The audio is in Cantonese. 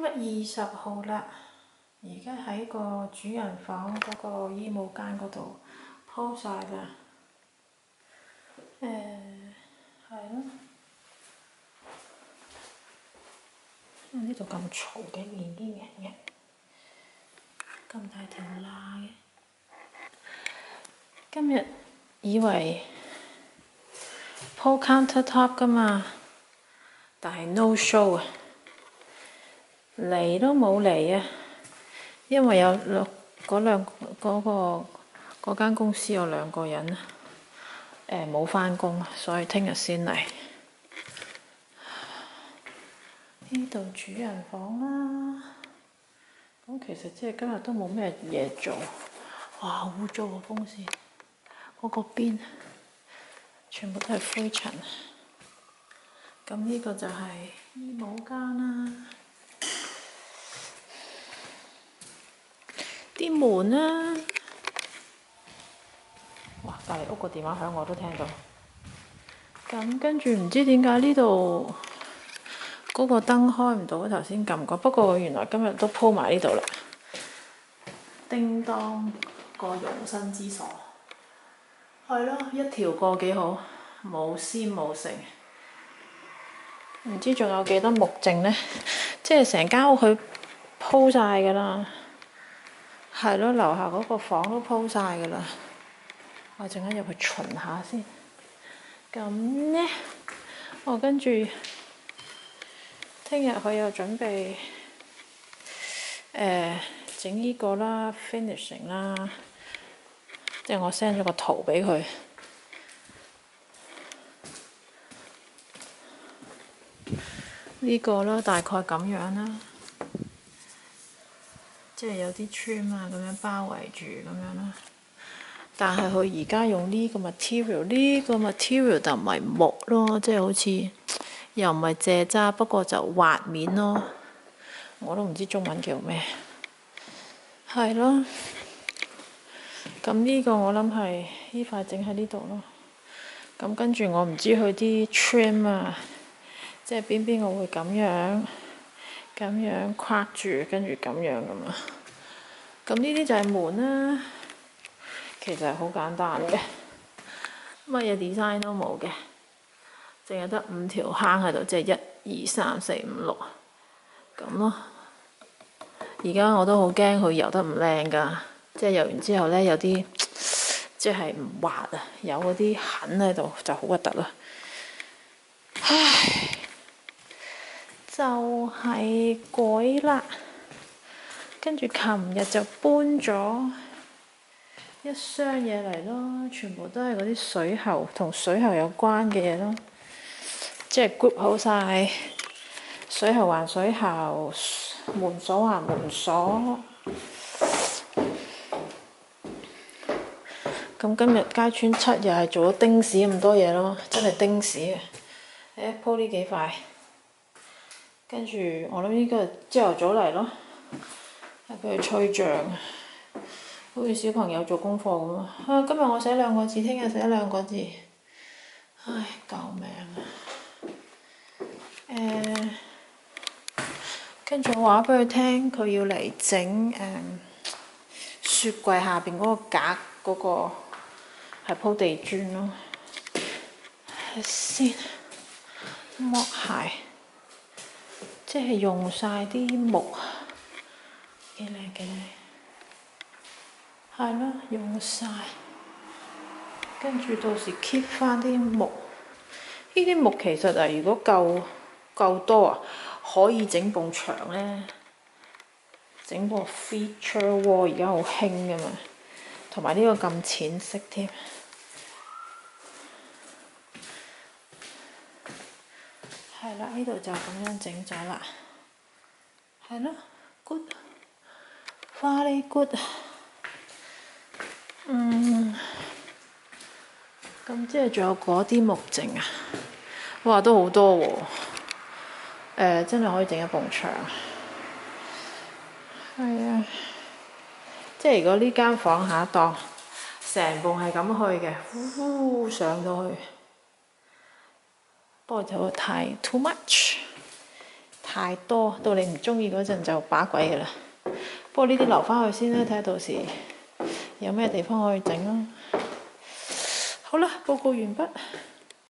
日20號啦，而家喺個主人房嗰個衣帽間嗰度鋪晒啦。係咯。因為呢度咁嘈嘅，黏黏嘅，咁大條罅嘅。今日以為鋪 countertop 㗎嘛，但係 no show 啊！嚟都冇嚟啊！因為有嗰間公司有2個人冇返工，所以聽日先嚟。呢度主人房啦，咁其實即係今日都冇咩嘢做。哇！好污糟啊，風扇嗰個邊全部都係灰塵。咁呢個就係衣帽間啦。啲門啦，哇！隔離屋個電話響我都聽到。咁跟住唔知點解呢度嗰個燈開唔到，頭先撳過。不過原來今日都鋪埋呢度啦。叮當個容身之所，係咯，一條過幾好，冇絲冇剩。唔知仲有幾多木剩呢？即係成間屋佢鋪晒㗎啦。係咯，樓下嗰個房都鋪晒㗎啦。我陣間入去巡下先。咁呢，我跟住聽日佢又準備整呢個啦 ，finishing 啦，即係我 send 咗個圖俾佢。呢個啦，大概咁樣啦。即係有啲 trim 啊，咁樣包圍住咁樣啦。但係佢而家用呢個 material， 呢個 material 就唔係木咯，即係好似又唔係蔗渣，不過就滑面咯。我都唔知中文叫咩。係咯。咁呢個我諗係呢塊整喺呢度咯。咁跟住我唔知佢啲 trim 啊，即係邊個會咁樣框住，跟住咁樣咁啊。咁呢啲就係門啦。其實係好簡單嘅，乜嘢 design 都冇嘅，淨係得5條坑喺度，即係1、2、3、4、5、6咁咯。而家我都好驚佢油得唔靚㗎，即係油完之後呢，有啲即係唔滑啊，有嗰啲痕喺度就好核突啦。唉，就係鬼啦！跟住琴日就搬咗一箱嘢嚟咯，全部都係嗰啲水喉同水喉有關嘅嘢咯，即係 group 好晒水喉還水喉，門鎖還門鎖。咁今日街村7又係做咗丁屎咁多嘢咯，真係丁屎啊！鋪呢幾塊，跟住我諗呢個朝頭早嚟咯，係俾佢吹脹。好似小朋友做功課咁啊！今日我寫2個字，聽日寫2個字。唉，救命啊！跟住我話俾佢聽，佢要嚟整雪櫃下邊嗰個格嗰個係鋪地磚咯。先剝鞋，即係用晒啲木，幾靚幾靚。係咯，用晒，跟住到時 keep 翻啲木。呢啲木其實啊，如果夠多啊，可以整埲牆呢，整個 feature wall， 而家好興㗎嘛。同埋呢個咁淺色添。係啦，呢度就咁樣整咗啦。係咯 ，good，very good。咁即係仲有嗰啲木剩啊！哇，都好多喎。真係可以整一埲牆。係啊，即係如果呢間房下當成棟係咁去嘅，呼上到去。不過就太 too much， 太多，到你唔中意嗰陣就把鬼㗎啦。不過呢啲留翻去先啦，睇下到時有咩地方可以整啦。好啦，報告完畢。